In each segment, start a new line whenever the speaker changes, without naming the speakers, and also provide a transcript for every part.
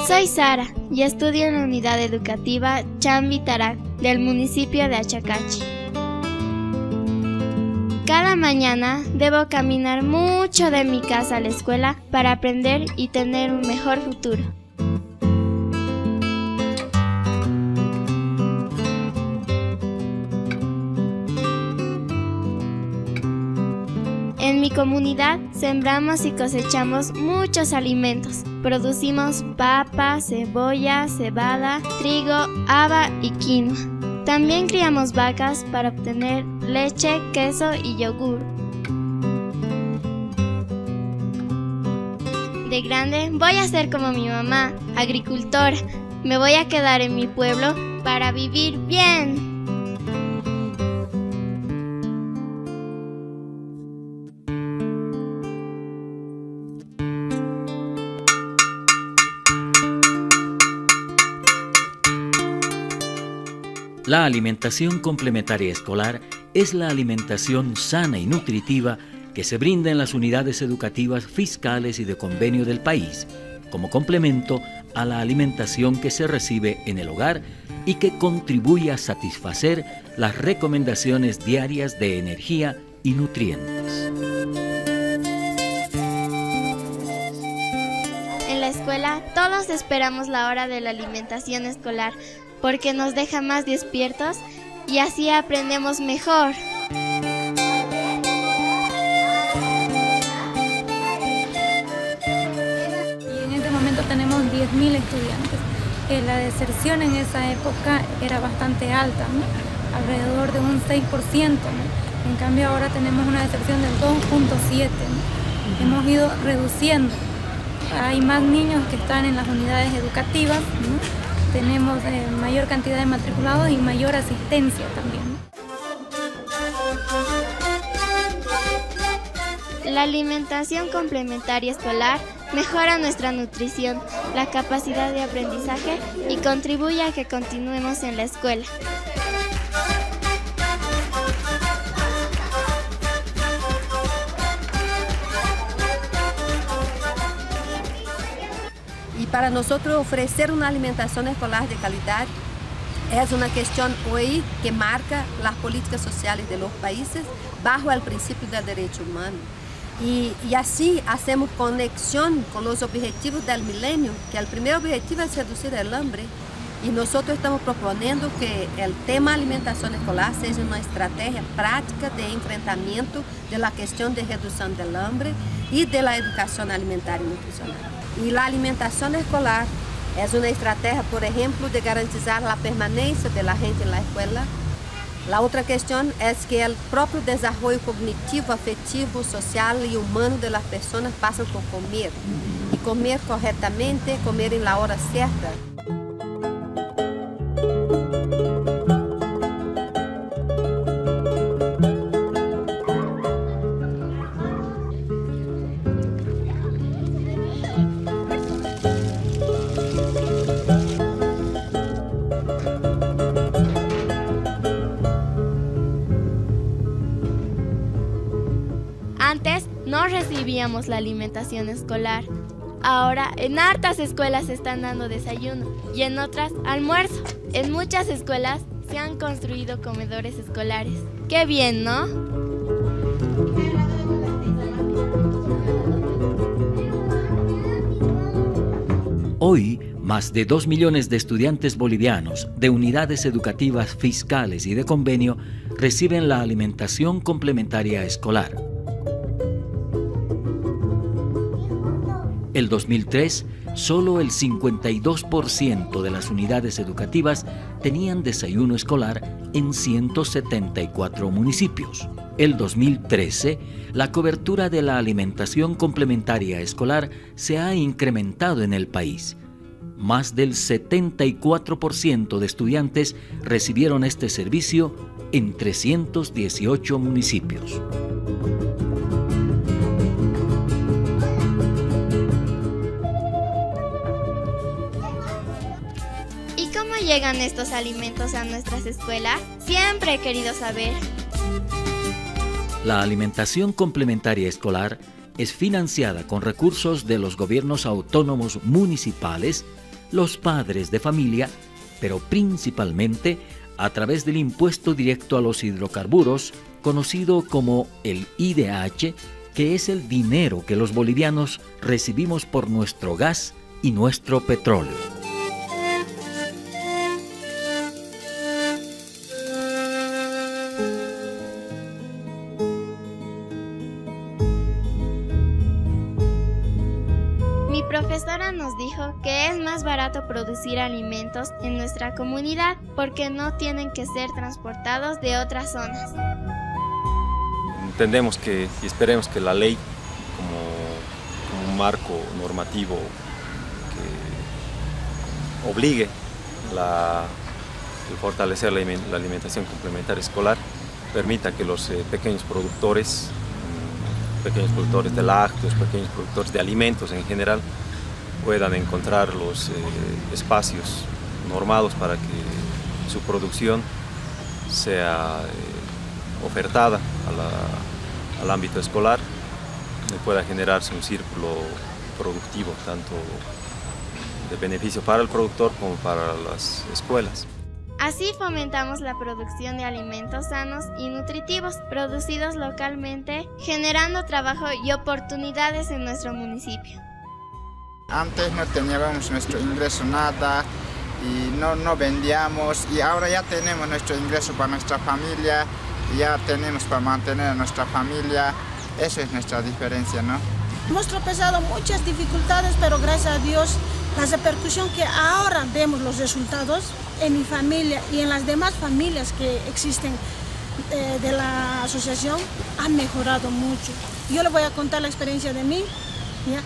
Soy Sara y estudio en la unidad educativa Chambitarac del municipio de Achacachi. Cada mañana debo caminar mucho de mi casa a la escuela para aprender y tener un mejor futuro. En mi comunidad sembramos y cosechamos muchos alimentos. Producimos papa, cebolla, cebada, trigo, haba y quinoa. También criamos vacas para obtener leche, queso y yogur. De grande voy a ser como mi mamá, agricultora. Me voy a quedar en mi pueblo para vivir bien.
La alimentación complementaria escolar es la alimentación sana y nutritiva que se brinda en las unidades educativas fiscales y de convenio del país, como complemento a la alimentación que se recibe en el hogar y que contribuye a satisfacer las recomendaciones diarias de energía y nutrientes.
En la escuela todos esperamos la hora de la alimentación escolar, porque nos deja más despiertos y así aprendemos mejor.
Y en este momento tenemos 10.000 estudiantes. La deserción en esa época era bastante alta, ¿no? Alrededor de un 6%, ¿no? En cambio ahora tenemos una deserción del 2.7%, ¿no? Hemos ido reduciendo. Hay más niños que están en las unidades educativas, ¿no? Tenemos mayor cantidad de matriculados y mayor asistencia también.
La alimentación complementaria escolar mejora nuestra nutrición, la capacidad de aprendizaje y contribuye a que continuemos en la escuela.
Y para nosotros ofrecer una alimentación escolar de calidad es una cuestión hoy que marca las políticas sociales de los países bajo el principio del derecho humano. Y así hacemos conexión con los objetivos del milenio, que el primer objetivo es reducir el hambre. Y nosotros estamos proponiendo que el tema alimentación escolar sea una estrategia práctica de enfrentamiento de la cuestión de reducción del hambre y de la educación alimentaria y nutricional. Y la alimentación escolar es una estrategia, por ejemplo, de garantizar la permanencia de la gente en la escuela. La otra cuestión es que el propio desarrollo cognitivo, afectivo, social y humano de las personas pasa por comer. Y comer correctamente, comer en la hora cierta.
Antes no recibíamos la alimentación escolar. Ahora en hartas escuelas se están dando desayuno y en otras almuerzo. En muchas escuelas se han construido comedores escolares. ¡Qué bien!, ¿no?
Hoy, más de 2 millones de estudiantes bolivianos de unidades educativas fiscales y de convenio reciben la alimentación complementaria escolar. El 2003, solo el 52% de las unidades educativas tenían desayuno escolar en 174 municipios. El 2013, la cobertura de la alimentación complementaria escolar se ha incrementado en el país. Más del 74% de estudiantes recibieron este servicio en 318 municipios.
¿Cómo llegan estos alimentos a nuestras escuelas? Siempre he querido saber.
La alimentación complementaria escolar es financiada con recursos de los gobiernos autónomos municipales, los padres de familia, pero principalmente a través del impuesto directo a los hidrocarburos, conocido como el IDH, que es el dinero que los bolivianos recibimos por nuestro gas y nuestro petróleo.
Mi profesora nos dijo que es más barato producir alimentos en nuestra comunidad porque no tienen que ser transportados de otras zonas.
Entendemos que y esperemos que la ley, como un marco normativo que obligue el fortalecer la alimentación complementaria escolar, permita que los pequeños productores de lácteos, pequeños productores de alimentos en general, puedan encontrar los espacios normados para que su producción sea ofertada al ámbito escolar y pueda generarse un círculo productivo, tanto de beneficio para el productor como para las escuelas.
Así fomentamos la producción de alimentos sanos y nutritivos, producidos localmente, generando trabajo y oportunidades en nuestro municipio.
Antes no teníamos nuestro ingreso nada y no vendíamos, y ahora ya tenemos nuestro ingreso para nuestra familia, ya tenemos para mantener a nuestra familia. Eso es nuestra diferencia, ¿no?
Hemos tropezado muchas dificultades, pero gracias a Dios, la repercusión que ahora vemos los resultados en mi familia y en las demás familias que existen de la asociación han mejorado mucho. Yo les voy a contar la experiencia de mí, ¿ya?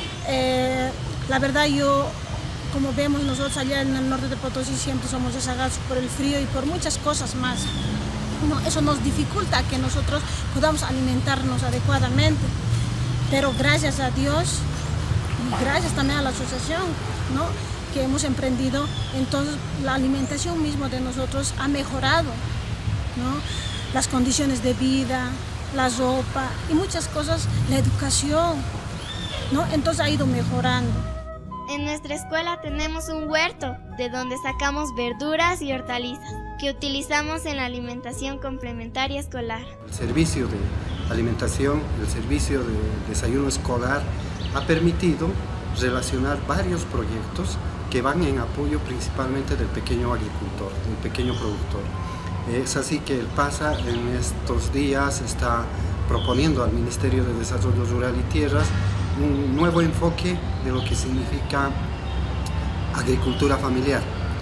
La verdad, yo, como vemos nosotros allá en el norte de Potosí, siempre somos rezagados por el frío y por muchas cosas más. No, eso nos dificulta que nosotros podamos alimentarnos adecuadamente. Pero gracias a Dios y gracias también a la asociación, ¿no?, que hemos emprendido, entonces la alimentación misma de nosotros ha mejorado, ¿no? Las condiciones de vida, la ropa y muchas cosas, la educación, ¿no? Entonces ha ido mejorando.
En nuestra escuela tenemos un huerto de donde sacamos verduras y hortalizas que utilizamos en la alimentación complementaria escolar.
El servicio de alimentación, el servicio de desayuno escolar ha permitido relacionar varios proyectos que van en apoyo principalmente del pequeño agricultor, del pequeño productor. Es así que el PASA en estos días está proponiendo al Ministerio de Desarrollo Rural y Tierras un nuevo enfoque de lo que significa agricultura familiar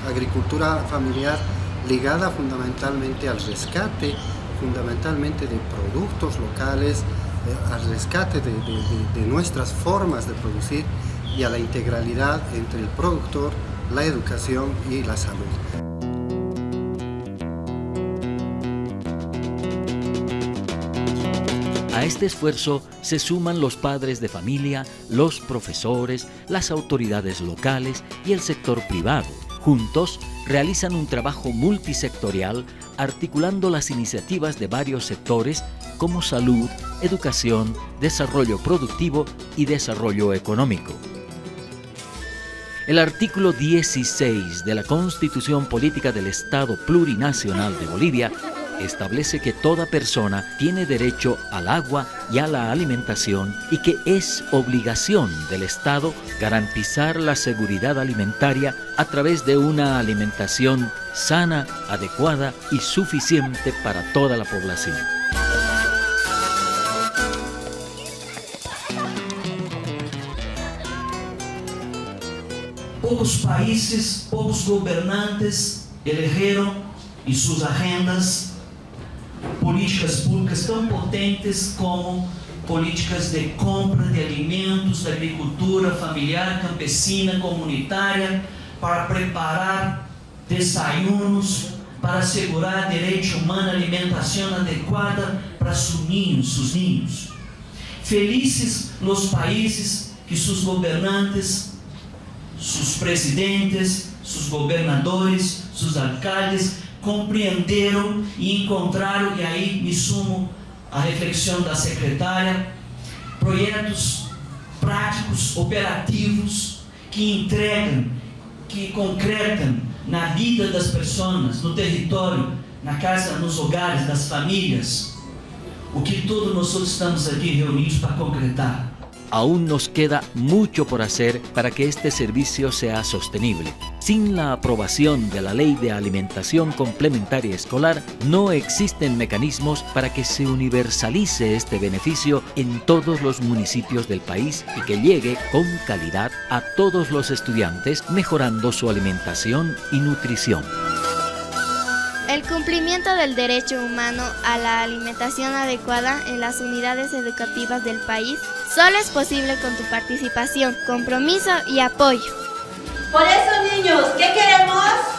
ligada fundamentalmente al rescate, fundamentalmente de productos locales, al rescate de nuestras formas de producir y a la integralidad entre el productor, la educación y la salud.
A este esfuerzo se suman los padres de familia, los profesores, las autoridades locales y el sector privado. Juntos realizan un trabajo multisectorial articulando las iniciativas de varios sectores como salud, educación, desarrollo productivo y desarrollo económico. El artículo 16 de la Constitución Política del Estado Plurinacional de Bolivia establece que toda persona tiene derecho al agua y a la alimentación y que es obligación del Estado garantizar la seguridad alimentaria a través de una alimentación sana, adecuada y suficiente para toda la población.
Pocos países, pocos gobernantes eligieron en sus agendas políticas públicas tan potentes como políticas de compra de alimentos, de agricultura familiar, campesina, comunitária, para preparar desayunos, para asegurar derecho humano a alimentación adecuada para sus niños. Felices los países que sus gobernantes, sus presidentes, sus gobernadores, sus alcaldes compreenderam e encontraram, e aí me sumo à reflexão da secretária, projetos práticos, operativos, que entregam que concretam na vida das pessoas, no território, na casa, nos hogares das famílias, o que todos nós estamos aqui reunidos para concretar.
Aún nos queda mucho por hacer para que este servicio sea sostenible. Sin la aprobación de la Ley de Alimentación Complementaria Escolar, no existen mecanismos para que se universalice este beneficio en todos los municipios del país y que llegue con calidad a todos los estudiantes, mejorando su alimentación y nutrición.
El cumplimiento del derecho humano a la alimentación adecuada en las unidades educativas del país solo es posible con tu participación, compromiso y apoyo.
Por eso, niños, ¿qué queremos?